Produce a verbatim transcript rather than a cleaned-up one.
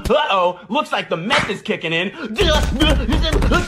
Uh-oh, looks like the meth is kicking in.